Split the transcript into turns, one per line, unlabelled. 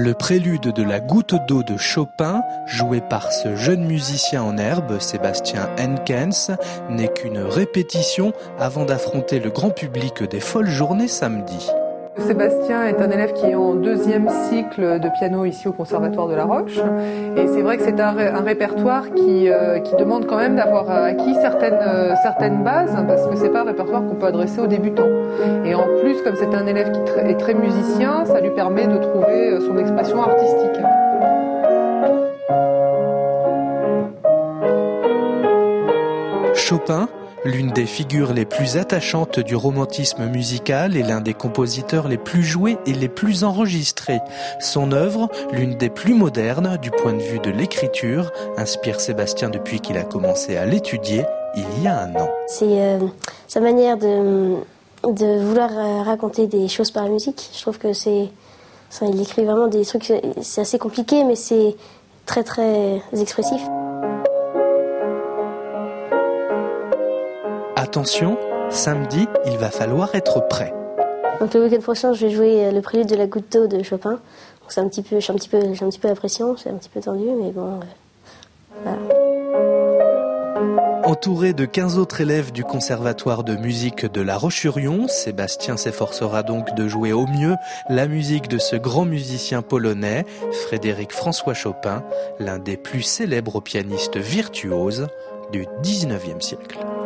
Le prélude de la goutte d'eau de Chopin, joué par ce jeune musicien en herbe, Sébastien Henkens, n'est qu'une répétition avant d'affronter le grand public des Folles Journées samedi.
Sébastien est un élève qui est en 2e cycle de piano ici au Conservatoire de La Roche. Et c'est vrai que c'est un répertoire qui demande quand même d'avoir acquis certaines bases, parce que c'est pas un répertoire qu'on peut adresser aux débutants. Et en plus, comme c'est un élève qui est très musicien, ça lui permet de trouver son expression artistique.
Chopin, l'une des figures les plus attachantes du romantisme musical et l'un des compositeurs les plus joués et les plus enregistrés. Son œuvre, l'une des plus modernes du point de vue de l'écriture, inspire Sébastien depuis qu'il a commencé à l'étudier il y a un an.
C'est sa manière de vouloir raconter des choses par la musique. Je trouve que il écrit vraiment des trucs, c'est assez compliqué, mais c'est très très expressif.
Attention, samedi, il va falloir être prêt.
Donc le week-end prochain, je vais jouer le prélude de la goutte d'eau de Chopin. Donc j'ai un petit peu la pression, c'est un petit peu tendu, mais bon, voilà.
Entouré de 15 autres élèves du Conservatoire de musique de La Roche-sur-Yon, Sébastien s'efforcera donc de jouer au mieux la musique de ce grand musicien polonais, Frédéric François Chopin, l'un des plus célèbres pianistes virtuoses du 19e siècle.